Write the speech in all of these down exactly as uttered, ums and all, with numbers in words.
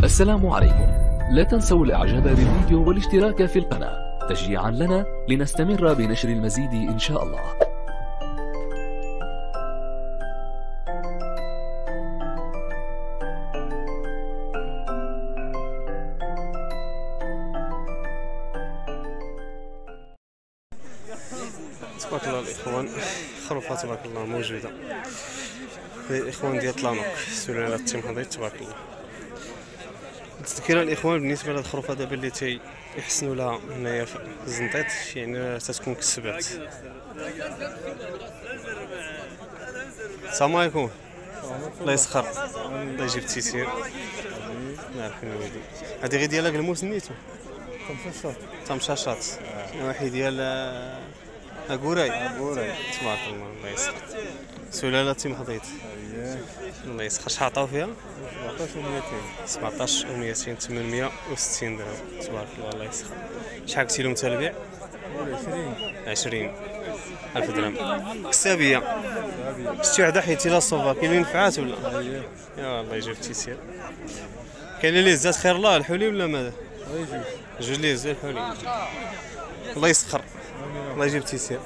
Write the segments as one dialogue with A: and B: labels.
A: السلام عليكم. لا تنسوا الاعجاب بالفيديو والاشتراك في القناة تشجيعا لنا لنستمر بنشر المزيد ان شاء الله.
B: تبارك الله الاخوان، خروفه تبارك الله موجوده. الاخوان ديال طلانوك سلاله التمحضيط تبارك الله. تذكير الاخوان بالنسبه لهاد الخروفه دابا اللي تي يحسنوا لها هنايا في الزنطيط، يعني تتكون كسبات. السلام عليكم. الله يسخر، الله يجيب التيسير. الله يرحم الوالدين. هادي غير ديالها الموس نيتو تمشاشات تمشاشات واحد ديال اكوراي اكوراي تبارك الله. الله يسخر، سلاله تمحضيط. الله يسخر. شحال عطاو فيها؟ سبعطاش و ميتين. سبعطاش و ميتين، ثمنمية وستين درهم تبارك الله. الله يسخر. شحال قلتي لهم تاع البيع؟ عشرين عشرين ألف درهم. كسابيه شتي وحده حيتي لها الصوفا، كاين اللي نفعات ولا؟ يا الله يجيب التيسير. كاين اللي زاد خير الله الحولي ولا ماذا؟ جوج لي زاد الحولي. الله يسخر، الله يجيب التيسير.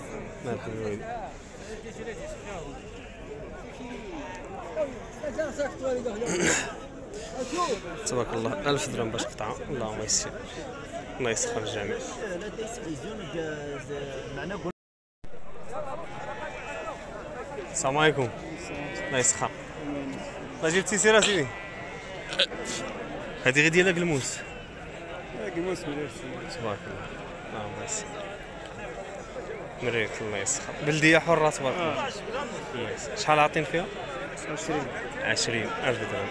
B: تبارك الله. ألف درهم باش قطعة. اللهم يسر، الله يسخر الجميع. السلام عليكم. الله يسخر، الله يجيب التيسير اسيدي. هادي غير ديالها قلموس. قلموس تبارك الله. اللهم يسر مريت. الله يسخر. بلديه حره تبارك الله. الله يسخر. شحال عاطين فيها؟ عشرين عشرين ألف درهم.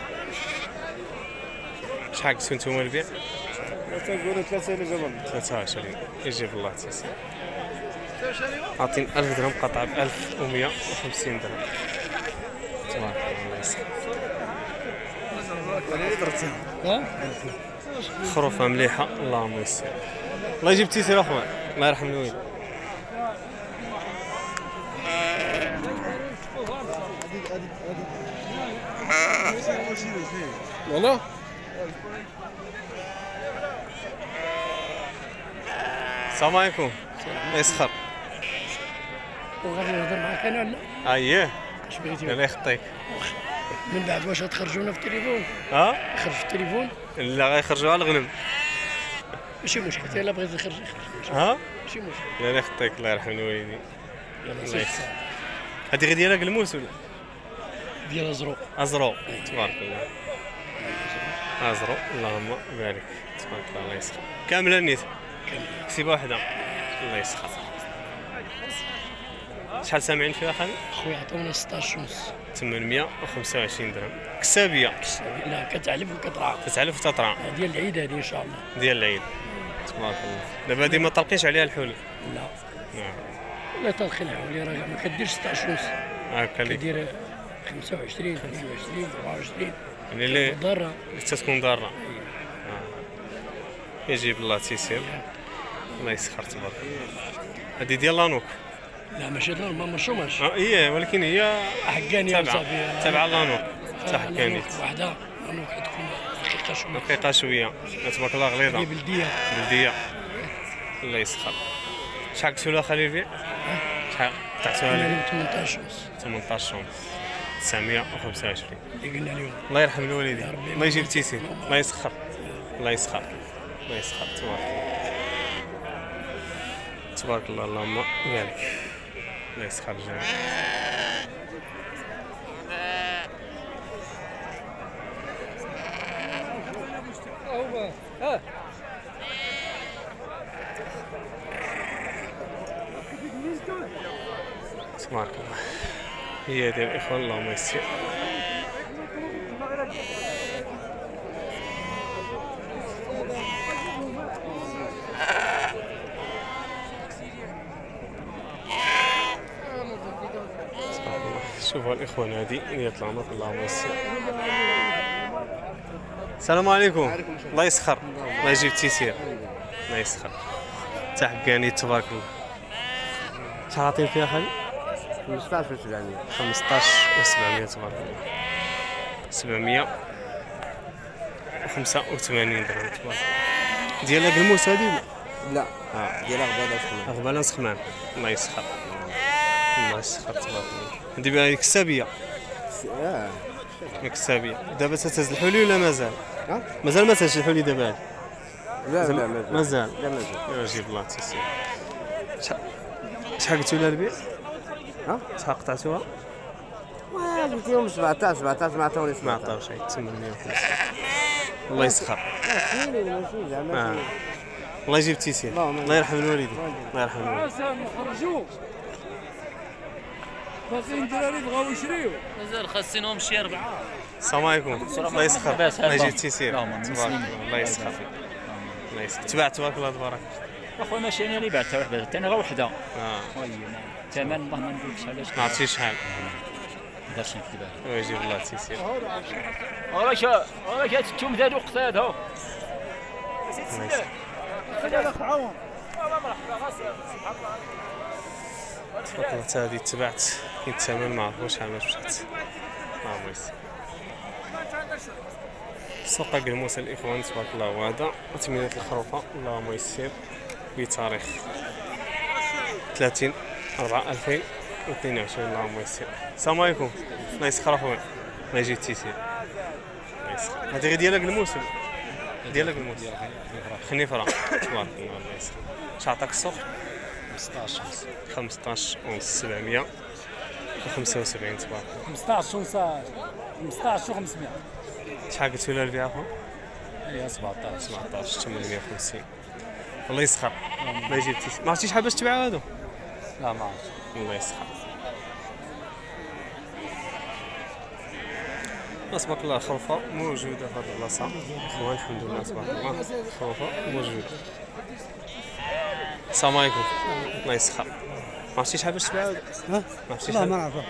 B: شحال قلتو نتوما البيع؟ تنقولو ثلاثة اللي قبل ثلاثة وعشرين. يجيب الله التيسير. عاطين ألف درهم قطعة بألف ومية وخمسين درهم تبارك الله. الله يسخر. خروفة مليحة. اللهم يسر، الله يجيب التيسير اخوان. الله يرحم الوالد. والله السلام عليكم. الله يسخر.
C: وغادي نهضر معاك انا ولا؟
B: اييه
C: اش بغيتي؟
B: الله يخطيك.
C: من بعد واش غتخرجونا في التليفون؟
B: ها؟
C: يخرج في التليفون؟
B: لا غيخرجوها الغنم.
C: ماشي مشكل، حتى الا بغيت يخرج يخرج.
B: ها؟
C: ماشي مشكل.
B: الله يخطيك، الله يرحم الوالدين.
C: يلاه سير.
B: هادي غير ديالها قلموس ولا؟
C: ديال ازرق.
B: ازرق تبارك الله. ازرق اللهم بارك تبارك الله. الله يسخر. كامله نيت؟
C: كامله.
B: كسيبه وحده. الله يسخر. شحال سامعين فيها خالي؟
C: خويا عطاونا ستطاش ونص.
B: ثمنمية وخمسة وعشرين درهم. كسابيه؟
C: لا كتعلف وكترعى.
B: كتعلف وتطرع.
C: ديال العيد هذه ان شاء الله.
B: ديال العيد تبارك الله. دابا هادي ما طلقيش عليها الحول؟
C: لا
B: نعم.
C: لا طلقي الحولي راه ما كديرش ستطاش ونص.
B: هاكا اللي
C: كدير خمسة وعشرين ثمانية وعشرين أربعة وعشرين.
B: يعني اللي
C: ضاره
B: تتكون ضاره. آه. يجيب الله تيسير. الله يسخر تبارك الله. هادي ديال لانوك؟
C: لا ماشي دار ما مرشوماش.
B: اه ايه ولكن هي
C: حكانيه وصافي.
B: تابعه لانوك حتى حكانيت
C: وحده لانوك تكون دقيقه شويه.
B: دقيقه شويه تبارك الله غليظه.
C: هي بلديه
B: بلديه. الله يسخر. شحال قلتو لها خلي البيع؟ شحال قطعتوها لها؟
C: ثمنطاش ونص.
B: ثمنطاش ونص. تسعمية وخمسة وعشرين
C: اللي قلنا اليوم.
B: الله يرحم الوالدين. الله يجيب التيسير. الله يسخر، الله يسخر، الله يسخر تبارك الله. تبارك الله اللهم بارك. الله يسخر الجميع. تبارك الله. هي ديال الاخوان. اللهم يسر. شوفوا الاخوان هذه ديال طلانوك. اللهم يسر. السلام عليكم. الله يسخر، الله يجيب التيسير. الله يسخر. تاع حكاني تبارك الله. شحال عاطين فيها خالي؟
D: خمسطاش و سبعمية.
B: خمسطاش و سبعمية تبارك الله. سبعمية خمسة وثمانين درهم تبارك. ديالها قلموس هادي ولا؟
D: لا اه ديالها غبالة سخنة.
B: غبالة سخنان. الله يسخر الله يسخر تبارك الله. هادي بها كسابية.
D: اه
B: كسابية. دابا تتهز الحلي ولا مازال؟
D: ها؟
B: مازال ما تهزش الحلي دابا هادي.
D: لا لا مازال
B: مازال.
D: لا مازال.
B: يا جيب الله تيسير. شحال شحال قلتوا لها البيع؟
D: ها؟
B: شحال قطعتوها؟
D: واه قلت لهم سبعطاش سبعطاش ما عطاونيش
B: ما عطاوش عيد ثمانمية وخمسين. الله يسخر.
D: ماشي ماشي زعما
B: آه. الله يجيب التيسير.
D: اللهم
B: الله يرحم الوالدين. الله يرحم الوالدين.
C: نخرجوا باقيين الدراري بغاو يشريو
E: مازال خاصينهم شي أربعة.
B: السلام عليكم. الله يسخر.
E: لاباس،
B: الله يجيب
E: الله.
B: التيسير.
E: اللهم
B: تبارك
E: مسلمين.
B: الله. الله يسخر. الله يسخر. تبعت تبارك الله تبارك.
E: اخويا ماشي انا اللي بعت حتى وحده، حتى انا غير وحده.
B: اه
E: وي الثمن الله ما نقولكش علاش.
B: ما عرفتي شحال.
E: ما نقدرش نكذب عليك.
B: الله يجيب الله التيسير.
E: وراك وراك التوم زاد وقتاد اهو.
B: الله يسخر. تبارك الله حتى هادي تبعت كاين الثمن ما عرفوش شحال ما مشات. الله يسخر. سوق قلموس الاخوان تبارك الله. وهذا ثمانية الخروفه اللهم يسر بتاريخ ثلاثين أربعة ألفين واثنين وعشرين اللهم يسر. السلام عليكم. الله يسخر اخويا. الله يجيب التيسير. الله يسخر. هذه غير ديالها قلموس ديالها قلموس خنيفره تبارك الله. الله يسخر. اش عطاك السوق؟
E: خمسطاش
B: خمسطاش ونص سبعمية وخمسة وسبعين تبارك الله.
C: خمسطاش ونص خمسطاش وخمسمية.
B: شحال قلتوا لها البيع اخويا؟
C: هي سبعطاش
B: سبعطاش ثمانمية وخمسين. الله يسخر. الله يجيب التيسير. ما عرفتيش شحال باش تبيعوا هادو؟
C: لا ما عرفتش.
B: الله يسخر. تبارك الله الخروفه موجوده في هذه البلاصه اخوان. الحمد لله تبارك الله الخروفه موجوده. السلام عليكم. الله يسخر. ما عرفتيش شحال باش تبيعوا؟
C: ها؟
B: ما عرفتيش
C: لا
B: شحال؟
C: ما نعرفها.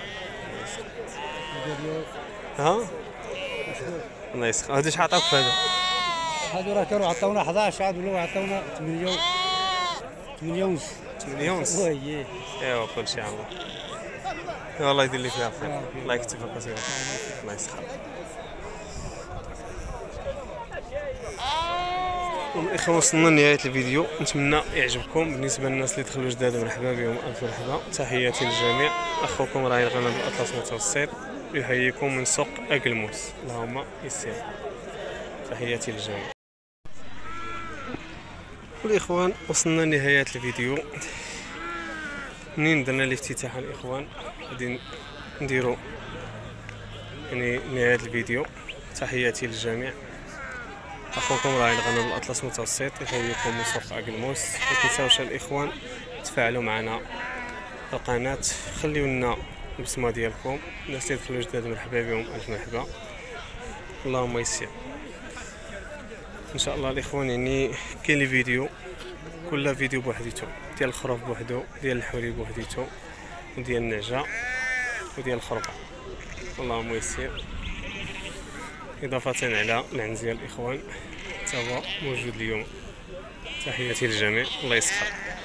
B: ها؟ الله يسخر. هادو شحال عطاوك في هذا؟
C: هادو راه كانوا عطاونا حداش عاد ولاو عطاونا ثمانية ثمانية ونص.
B: ثمانية ونص.
C: وي
B: ايوا كلشي على الله. ايوا الله يدير لك فيها الخير. الله يكتبك ويسيرك. الله يسخر. الاخوان وصلنا لنهايه الفيديو. نتمنى يعجبكم. بالنسبه للناس اللي دخلوا جداد مرحبا بهم الف مرحبا. تحياتي للجميع. اخوكم راهي الغنم بالاطلس المتوسط يحييكم من سوق اقلموس. اللهم يسر. تحياتي للجميع. الاخوان وصلنا لنهايه الفيديو. منين درنا الافتتاح الاخوان غادي نديرو يعني نهايه الفيديو. تحياتي للجميع. اخوكم راعي الغنم الاطلس المتوسط يحييكم من سوق اقلموس. ما تنساوش الاخوان تفاعلوا معنا القناه، خليو لنا البصمه ديالكم. الناس اللي دخلوا جداد مرحبا بهم الف مرحبا. اللهم يسر. ان شاء الله الاخوان يعني كاين لي فيديو كل فيديو بوحديتو، ديال الخروف بوحدو، ديال الحوري بوحديتو، وديال النعجه وديال الخربه. اللهم يسر. اضافه على العنزيه الاخوان حتى هو موجود اليوم. تحياتي للجميع. الله يسخر.